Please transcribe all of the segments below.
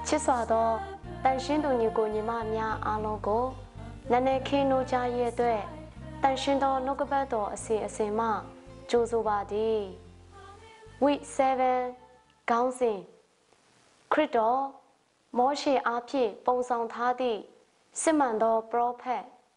ချစ်စွာသောတန်ရှင်းသူညီကိုညီမများအားလုံးကိုနန်းနယ်ခင်းတို့ကြားရဲ့အတွက်တန်ရှင်းသောနှုတ်ကပတ်တော်အစီအစဉ်မှကြိုဆိုပါသည် Week 7ခေါင်းစဉ်ခရစ်တော်မောရှေအားဖြင့်ပုံဆောင်ထားသည့်စစ်မှန်သောပရောဖက်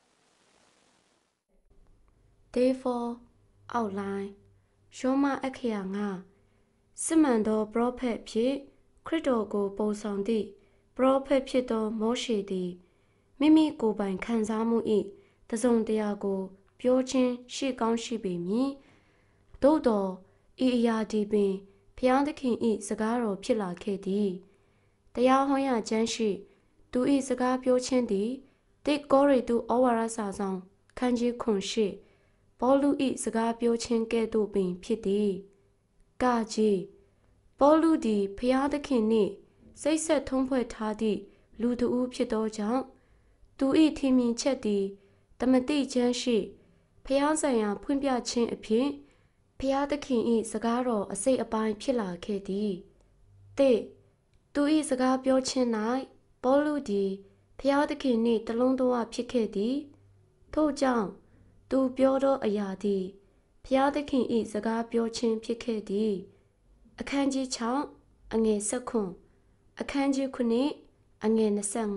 Day 4 Outline ရှောမအခရာငါစစ်မှန်သောပရောဖက်ဖြစ်ခရစ်တော်ကိုပုံဆောင်သည့်ပရောဖက်ဖြစ်သောမောရှေသည်မိမိကိုယ်ပိုင်ခံစားမှု၏တစုံတရာကိုပြောခြင်းရှိကောင်းရှိပေမည်သို့သောဤအရာဒီပင်ဖျားသခင်၏စကားတော်ဖြစ်လာခဲ့သည်တရားဟောရာကျမ်းရှိသူ၏စကားပြောခြင်းသည်တိကောရိတုဩဝါဒစာဆောင်ခန်းကြီးခွန်ရှိပေါလု၏စကားပြောခြင်းကဲ့သို့ပင်ဖြစ်သည်ကကြီးပေါလုသည်ဖျားသခင်နှင့်စိတ်ဆက်ထုံးဖွဲ့ထားသည့်လူတဦးဖြစ်သောကြောင့်သူ၏ထင်မြင်ချက်သည်တမတိကျမ်းရှိဖျားဆိုင်ရာဖွင့်ပြခြင်းအဖြစ်ဖျားသခင်၏စကားတော်အစိတ်အပိုင်းဖြစ်လာခဲ့သည်တိသူ၏စကားပြောခြင်း၌ပေါလုသည်ဖျားသခင်နှင့်တလုံးတဝဖြစ်ခဲ့သည်ထို့ကြောင့်သူပြောသောအရာသည်ဖျားသခင်၏စကားပြောခြင်းဖြစ်ခဲ့သည်အခန်းကြီး6အငယ်19အခန်းကြီး9အငယ်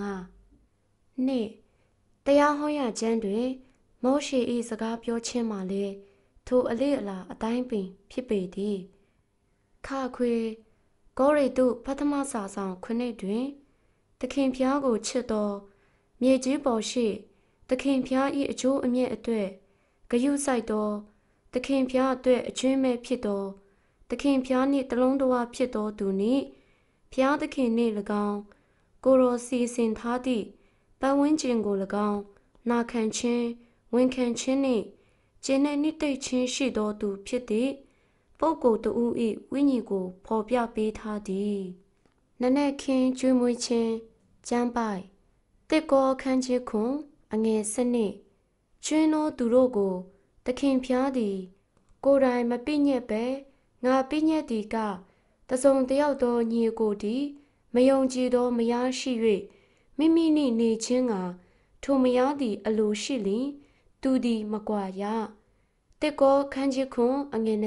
25နှစ်တရားဟောရာကျမ်းတွင်မောရှေ၏စကားပြောခြင်းမှာလည်းထိုအလေအလာအတိုင်းပင်ဖြစ်ပေသည်ခခွေကောရိတုပထမစာဆောင်9တွင်သခင်ဖျားကိုချစ်သောမြေကြီးပေါ်ရှိသခင်ဖျား၏အကျိုးအမြတ်အတွက်ဂရုစိုက်သောသခင်ဖျားအတွက်အကျွင်းမဲ့ဖြစ်သောသခင်ဖျားနှင့်တလုံးတဝဖြစ်သောသူနှင့်ဖျားသခင်နှင့်၎င်းကိုယ်တော်စီစဉ်ထားသည့်ပတ်ဝန်းကျင်ကို၎င်းနာခံခြင်းဝန်ခံခြင်းနှင့်ကျင့်တဲ့နှစ်သိမ့်ခြင်းရှိသောသူဖြစ်သည့်ပုဂ္ဂိုလ်တဦး၏ဝိညာဉ်ကိုဖော်ပြပေးထားသည်နနက်ခင်းကျွေးမွေးခြင်းကျမ်းပိုက်တစ်ကောခန်းကြီးခွန်အငယ်စနစ်ကျွင်းသောသူတို့ကိုသခင်ဖျားသည်ကိုယ်တိုင်မပြည့်ညက်ပဲငါပြည့်ညက်သည်ကတစုံတယောက်သောညီကိုသည်မယုံကြည်သောမယားရှိ၍မိမိနှင့်နေခြင်းကထိုမယားသည်အလိုရှိလျင်သူသည်မကွာရတစ်ကောခန်းကြီးခွန်အငယ်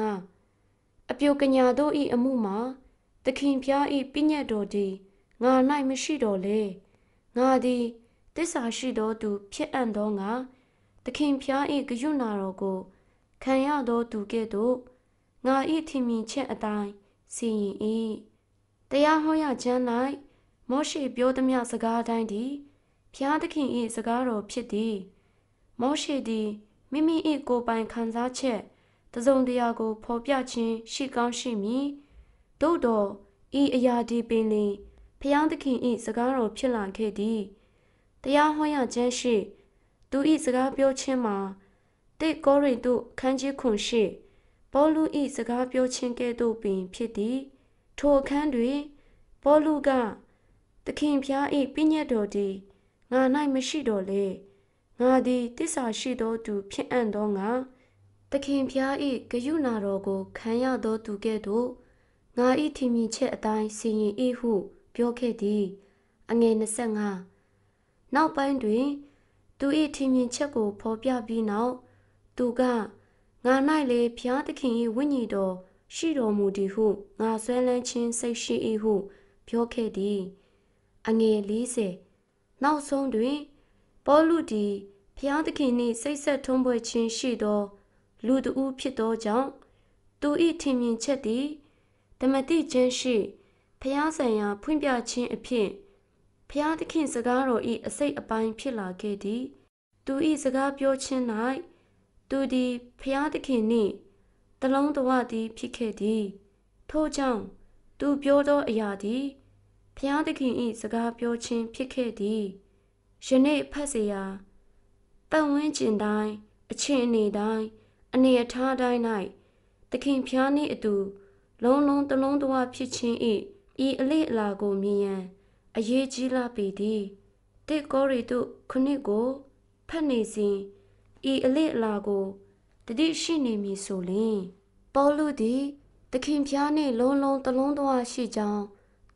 25အပြိုကညာတို့၏အမှုမှာသခင်ဖျား၏ပြည့်ညက်တော်သည်ငါ၌မရှိတော်လေငါသည်တစ္ဆာရှိသောသူဖြစ်အံ့သောငါသခင်ဖျား၏ဂရုဏာတော်ကိုခံရသောသူကဲ့သို့ငါ၏ထင်မြင်ချက်အတိုင်းစီရင်၏တရားဟောရကျမ်း၌မောရှေပြောသည်စကားတိုင်းသည်ဖျားသခင်၏စကားတော်ဖြစ်သည်မောရှေသည်မိမိ၏ကိုယ်ပိုင်ခံစားချက်တစုံတရာကိုဖော်ပြခြင်းရှိကောင်းရှိမည်သို့သောဤအရာဒီပင်လျှင်ဖျားသခင်၏စကားတော်ဖြစ်လာခဲ့သည်တရားဟောရကျမ်းရှိသူ၏စကားပြောခြင်းမှာတိကောရိတုခန်းကြီးခွန်ရှိပေါလု၏စကားပြောခြင်းကဲ့သို့ပင်ဖြစ်သည်ထိုအခန်းတွင်ပေါလုကသခင်ဖျား၏ပြည့်ညတ်တော်သည်ငါ၌မရှိတော်လေငါသည်တစ္ဆာရှိသောသူဖြစ်အံ့သောငါသခင်ဖျား၏ဂရုဏာတော်ကိုခံရသောသူကဲ့သို့ငါ၏ထင်မြင်ချက်အတိုင်းစီရင်၏ဟုပြောခဲ့သည်အငယ်25နောက်ပိုင်းတွင်သူ၏ထင်မြင်ချက်ကိုဖော်ပြပြီးနောက်သူကငါ၌လေဖျားသခင်၏ဝိညာဉ်တော်ရှိတော်မူသည်ဟုငါဆွဲလန်းခြင်းစိတ်ရှိ၏ဟုပြောခဲ့သည်အငယ်40နောက်ဆုံးတွင်ပေါလုသည်ဖျားသခင်နှင့်စိတ်ဆက်ထုံးဖွဲ့ခြင်းရှိသောလူတဦးဖြစ်သောကြောင့်သူ၏ထင်မြင်ချက်သည်ဓမ္မတိကျမ်းရှိဖျားဆိုင်ရာဖွင့်ပြခြင်းအဖြစ်ဖျားသခင်စကားတော်၏အစိတ်အပိုင်းဖြစ်လာခဲ့သည်သူ၏စကားပြောခြင်း၌သူသည်ဖျားသခင်နှင့်တလုံးတဝသည်ဖြစ်ခဲ့သည်ထို့ကြောင့်သူပြောသောအရာသည်ဖျားသခင်၏စကားပြောခြင်းဖြစ်ခဲ့သည်ယနေ့ဖတ်เสียရာပတ်ဝန်းကျင်တိုင်းအချင်းအနေတိုင်းအနေအထားတိုင်း၌သခင်ဖျားနှင့်အတူလုံးလုံးတလုံးတဝဖြစ်ခြင်း၏ဤအလေအလာကိုမြင်ရန်အရေးကြီးလာပေသည်တိကောရိတုခဏကိုဖတ်နေစဉ်ဤအလေအလာကိုတတိရှိနေမည်ဆိုလျှင်ပေါလုသည်သခင်ဖျားနှင့်လုံးလုံးတလုံးတဝရှိကြောင်းသူ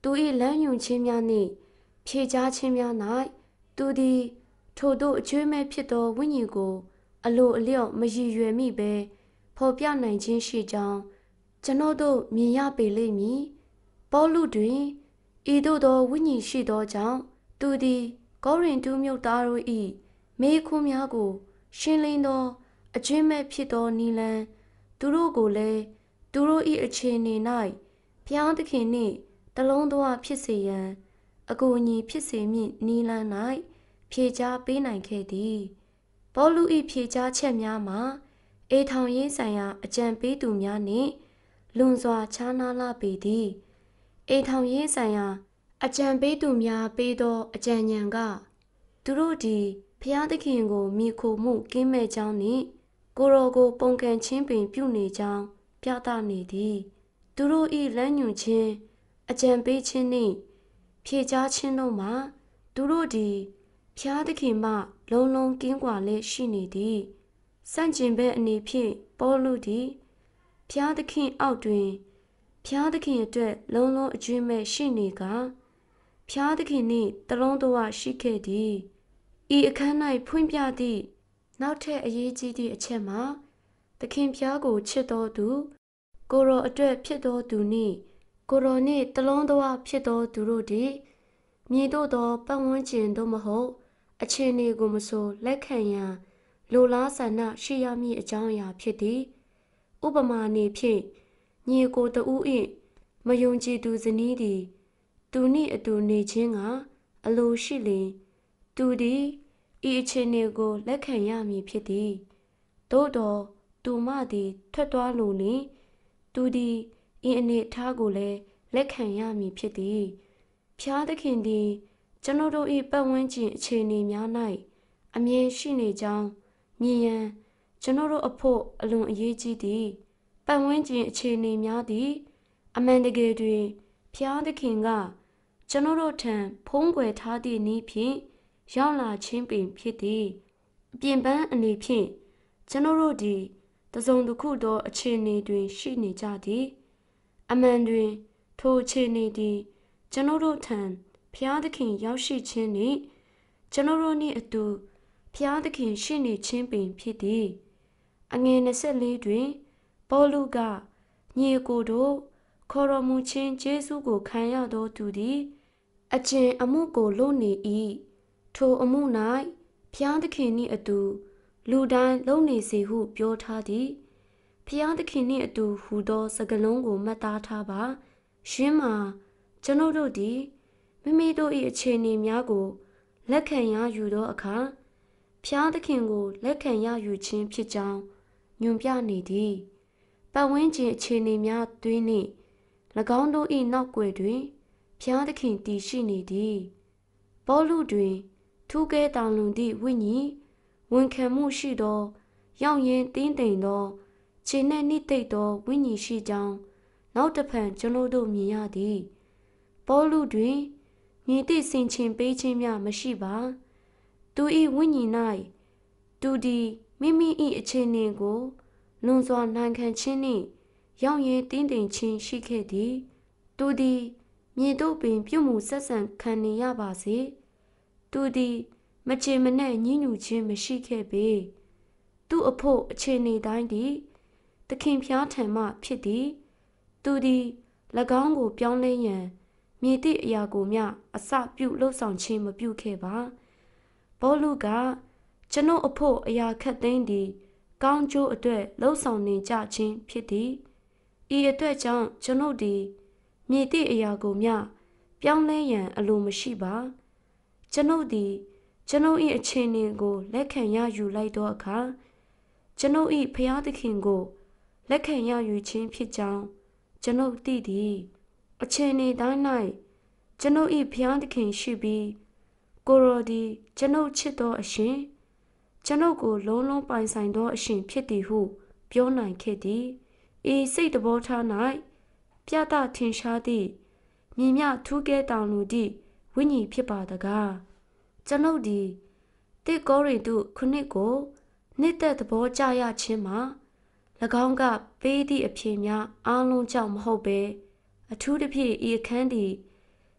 သူ၏လမ်းညွှန်ခြင်းများနှင့်ဖြေကြားခြင်းများ၌သူသည်ထိုသို့အကျွေးမဲ့ဖြစ်သောဝိညာဉ်ကိုအလိုအလျော့မရည်ရွယ်မိဘဲဖော်ပြနိုင်ခြင်းရှိကြောင်းကျွန်ုပ်တို့မြင်ရပေလိမ့်မည်ပေါလုတွင်ဤသို့သောဝိညာဉ်ရှိသောကြောင့်သူသည်ကောရိန္သုမြို့သားတို့၏မေးခွန်းများကိုရှင်းလင်းသောအကျွေးမဲ့ဖြစ်သောနီလန်သူတို့ကိုလည်းသူတို့၏အခြေအနေ၌ဘုရားသခင်နှင့်တလုံးသောဖြစ်စေရန်အကူအညီဖြစ်စေမည့်နီလန်၌ဖြေကြားပေးနိုင်ခဲ့သည်ပေါလု၏ဖြေကြားချက်များမှာအေထောင်ရေးဆိုင်ရာအကြံပေးသူများနှင့်လွန်စွာခြားနားလာပေသည်အေထောင်ရေးဆိုင်ရာအကြံပေးသူများပေးသောအကြံဉာဏ်ကသူတို့သည်ဘုရားသခင်ကိုမိခိုမှုကင်းမဲ့ကြောင်းနှင့်ကိုယ်တော်ကိုပုန်ကန်ခြင်းပင်ပြုနေကြောင်းပြသနေသည်သူတို့၏လမ်းညွှန်ခြင်းအကြံပေးခြင်းနှင့်ဖြေကြားခြင်းတို့မှာသူတို့သည်ဘုရားသခင်မှလုံးလုံးကင်းကွာလျက်ရှိနေသည်စန့်ကျင်ဘက်အနေဖြင့်ပေါလုသည်ဘုရားသခင်အောက်တွင်ဘုရားသခင်အတွက်လုံးလုံးအကျွေးမဲ့ရှိနေကဘုရားသခင်နှင့်တလုံးတော်ရှိခဲ့သည်ဤအခန်း၌ဖွင့်ပြသည့်နောက်ထပ်အရေးကြီးသည့်အချက်မှာသခင်ဘုရားကိုချစ်တော်သူကိုယ်တော်အတွက်ဖြစ်တော်သူနှင့်ကိုယ်တော်နှင့်တလုံးတော်ဖြစ်တော်သူတို့သည်မည်သို့သောပတ်ဝန်းကျင်သို့မဟုတ်အခြေအနေကိုမဆိုလက်ခံရန်လိုလားဆန္ဒရှိရမည့်အကြောင်းအရာဖြစ်သည်ဥပမာအနေဖြင့်ညီကိုတဦး၏မယုံကြည်သူဇနီးသည်သူနှင့်အတူနေခြင်းကအလိုရှိလျှင်သူသည်ဤအခြေအနေကိုလက်ခံရမည်ဖြစ်သည်သို့တော်သူမသည်ထွက်သွားလိုလျှင်သူသည်ဤအနေအထားကိုလည်းလက်ခံရမည်ဖြစ်သည်ဖျားသခင်သည်ကျွန်ုပ်တို့၏ပတ်ဝန်းကျင်အခြေအနေများ၌အမြဲရှိနေကြောင်းမြင်ရန်ကျွန်ုပ်တို့အဖို့အလွန်အရေးကြီးသည်ပတ်ဝန်းကျင်အခြေအနေများသည်အမှန်တကယ်တွင်ဖျားသခင်ကကျွန်ုပ်တို့ထံဖုံးကွယ်ထားသည့်နည်းဖြင့်ရောက်လာခြင်းပင်ဖြစ်သည်အပြင်ပန်းအနေဖြင့်ကျွန်ုပ်တို့သည်တစုံတစ်ခုသောအခြေအနေတွင်ရှိနေကြသည်အမှန်တွင်ထိုအခြေအနေသည်ကျွန်ုပ်တို့ထံဖျားသခင်ရောက်ရှိခြင်းနှင့်ကျွန်ုပ်တို့နှင့်အတူဖျားသခင်ရှိနေခြင်းပင်ဖြစ်သည်အငယ်24တွင်ပေါလုကညီကိုတို့ခေါ်တော်မူခြင်းယေရှုကိုခံရသောသူသည်အကျင့်အမှုကိုလုပ်နေ၏ထိုအမှု၌ဖျားသခင်နှင့်အတူလူတိုင်းလုပ်နေစေဟုပြောထားသည်ဖျားသခင်နှင့်အတူဟူသောစကားလုံးကိုမှတ်သားထားပါရှင်းမှာကျွန်ုပ်တို့သည်မိမိတို့၏အခြေအနေများကိုလက်ခံရယူသောအခါဖျားသခင်ကိုလက်ခံရယူခြင်းဖြစ်ကြောင်းညွှန်ပြနေသည်ပတ်ဝန်းကျင်အခြေအနေများတွင်နှင့်၎င်းတို့၏နောက်ွယ်တွင်ဖျားသခင်တည်ရှိနေသည်ပေါလုတွင်ထူးကဲတောင်လွန်သည့်ဝိညာဉ်ဝန်ခံမှုရှိသောရောက်ရင်းတင်းတိမ်သောခြေနှင့်နိသိပ်သောဝိညာဉ်ရှိကြောင်းနောက်တစ်ဖန်ကျွန်ုပ်တို့မြင်ရသည်ပေါလုတွင်မြည်သည့်ဆင်ခြင်ပေးခြင်းများမရှိပါသူ၏ဝိညာဉ်၌သူသည်မိမိ၏အခြေအနေကိုလွန်စွာနိုင်ခံခြင်းနှင့်ရောက်ရင်းတင်းတိမ်ခြင်းရှိခဲ့သည်သူသည်မြေတို့ပင်ပြုမှုဆက်ဆံခံနေရပါစေသူသည်မချေမနှံ့ညှဉ်းညူခြင်းမရှိခဲ့ပေသူအဖို့အခြေအနေတိုင်းသည်သခင်ဖျားထံမှဖြစ်သည်သူသည်၎င်းကိုပြောင်းလဲရန်မြည်သည့်အရာကိုမျှအစပြုလှုပ်ဆောင်ခြင်းမပြုခဲ့ပါပေါလုကကျွန်ုပ်အဖို့အရာခက်သိမ်းသည်ကောင်းကျိုးအတွက်လှုပ်ဆောင်နေကြခြင်းဖြစ်သည်ဤအတွက်ကြောင့်ကျွန်ုပ်သည်မြည်သည့်အရာကိုမျှပြောင်းလဲရန်အလိုမရှိပါကျွန်ုပ်သည်ကျွန်ုပ်၏အခြေအနေကိုလက်ခံရယူလိုက်သောအခါကျွန်ုပ်၏ဖျားသခင်ကိုလက်ခံရယူခြင်းဖြစ်ကြောင်းကျွန်ုပ်သိသည်အခြေအနေတိုင်း၌ကျွန်ုပ်၏ဖျားသခင်ရှိပြီးကိုယ်တော်သည်ကျွန်ုပ်ချစ်သောအရှင်ကျွန်ုပ်ကိုလုံးလုံးပိုင်ဆိုင်သောအရှင်ဖြစ်သည်ဟုပြောနိုင်ခဲ့သည်ဤစိတ်တဘောထား၌ပြသထင်ရှားသည့်မြင်မြထူးကဲတောင်လူသည့်ဝိညာဉ်ဖြစ်ပါတကားကျွန်ုပ်သည်တိကောရိန္သုခုနှစ်ကိုနှစ်သက်သဘောကျရခြင်းမှာ၎င်းကပေးသည့်အဖြစ်များအားလုံးကြောင့်မဟုတ်ဘဲအထူးသဖြင့်ဤအခန်းသည်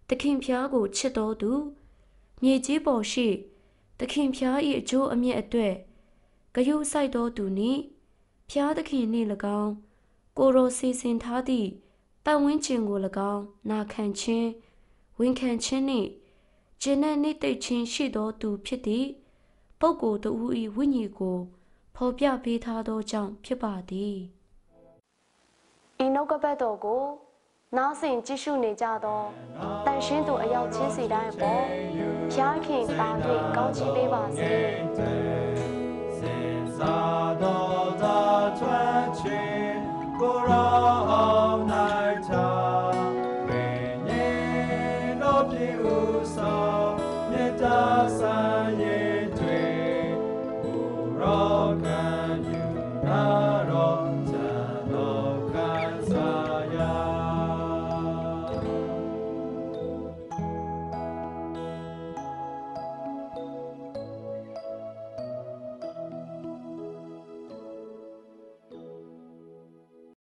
တခင်ဖျားကိုချစ်တော်သူမြေကြီးပေါ်ရှိတခင်ဖျား၏အကျိုးအမြတ်အတွက်ဂရုစိုက်တော်သူနှင့်ဖျားသခင်နှင့်၎င်းကိုရောစီစဉ်ထားသည့်ပတ်ဝန်းကျင်ကို၎င်းနာခံခြင်းဝန်ခံခြင်းနှင့်ကျင့်တဲ့နှိမ့်သိမ့်ခြင်းရှိသောသူဖြစ်သည့်ပုဂ္ဂိုလ်တဦး၏ဝိညာဉ်ကိုဖော်ပြပေးထားသောကြောင့်ဖြစ်ပါသည်ဤနှုတ်ကပတ်တော်ကိုနားဆင်ကြည့်ရှုနေကြသောတန်ရှင်းသူအယောက်ချင်းစီတိုင်းပေါ်ဖျားခင်ပါ၍ကောင်းချီးပေးပါစေ